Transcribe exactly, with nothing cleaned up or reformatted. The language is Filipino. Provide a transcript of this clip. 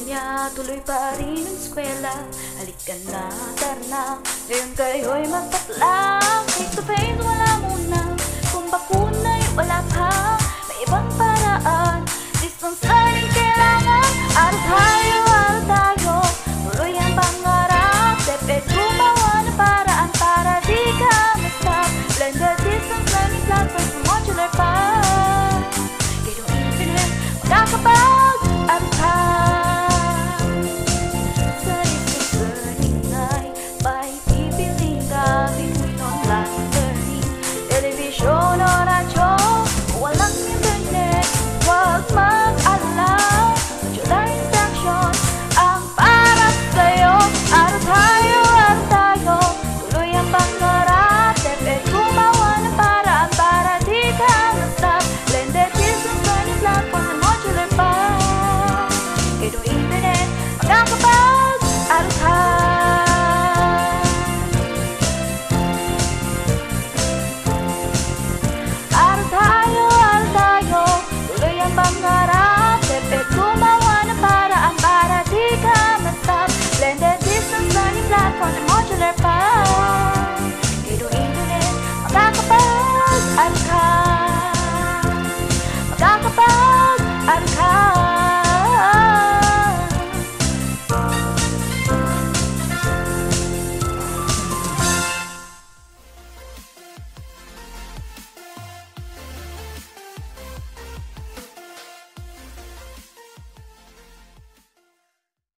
niya, tuloy pa rin ang eskwela. Halika na, tara na, ngayon kayo'y magpatlang. Face to face, wala muna. Kung bakuna'y wala pa, may ibang paraan. Distance learning kailangan. Araw tayo, araw tayo, tuloy ang pangarap. Step gumawa ng paraan para di ka ma-stop. Blended distance learning platform sa modular pa. Kayong infinite, magkakapag araw ka. Sa distance learning ay may pipiling ka. Between online learning, television o radyo, walang internet, huwag mag-alala. Modular instruction ang para sa'yo. Araw tayo, araw tayo, tuloy ang pangarap. Step gumawa ng paraan para di ka ma-stop. Blended distance learning platform sa modular pa. Kayong